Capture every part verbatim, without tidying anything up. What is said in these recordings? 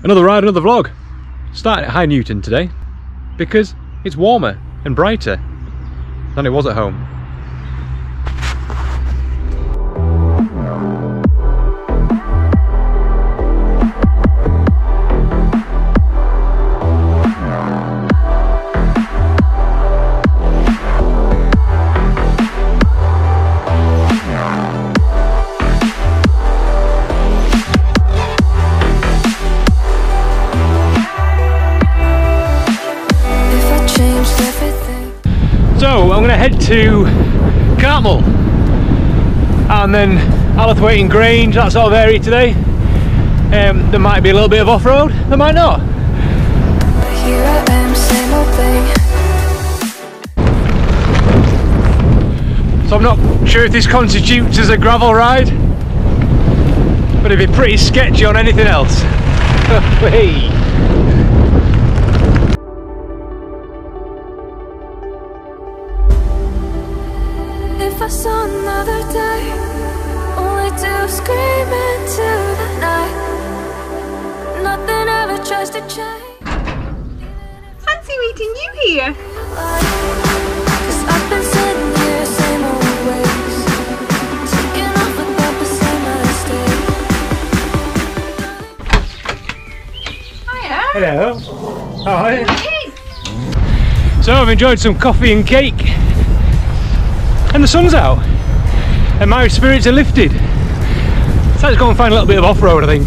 Another ride, another vlog. Starting at High Newton today because it's warmer and brighter than it was at home. So I'm going to head to Cartmel and then Allithwaite and Grange, that sort of area today. Um, there might be a little bit of off-road, there might not. Here I am, same old thing. So I'm not sure if this constitutes as a gravel ride, but it'd be pretty sketchy on anything else. Hey. If I saw another day, only to scream into the night. Nothing ever tries to change. Fancy meeting you here. Cause I've been sitting here, same old ways, taking off without the same mistake. Hiya. Hello. Hi. Hey. So I've enjoyed some coffee and cake. And the sun's out and my spirits are lifted. So let's go and find a little bit of off-road, I think.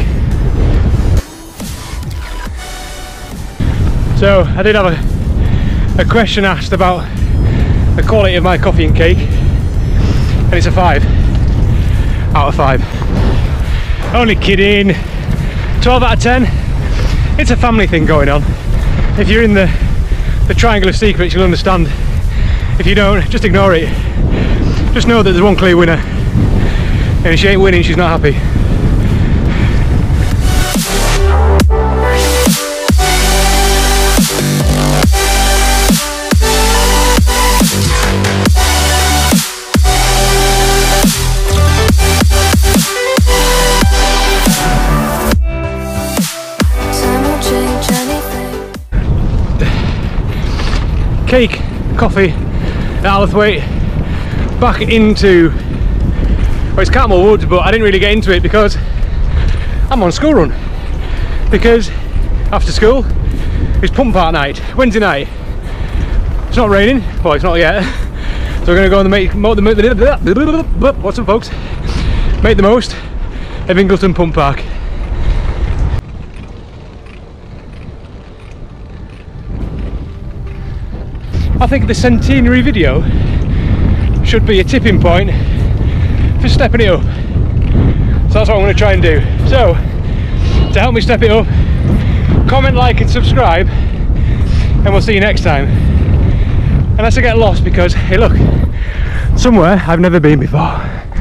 So I did have a, a question asked about the quality of my coffee and cake, and it's a five out of five. Only kidding. twelve out of ten. It's a family thing going on. If you're in the, the triangle of secrets, you'll understand. If you don't, just ignore it. Just know that there's one clear winner, and if she ain't winning, she's not happy. Cake, coffee, Allithwaite. Back into, well, it's Cartmel Woods, but I didn't really get into it because I'm on school run. Because after school, it's pump park night, Wednesday night. It's not raining, well, it's not yet. So we're going to go and make, the, what's up, folks? Make the most of Ingleton Pump Park. I think the centenary video should be a tipping point for stepping it up. So that's what I'm going to try and do. So, to help me step it up, comment, like and subscribe, and we'll see you next time. Unless I get lost because, hey look, somewhere I've never been before.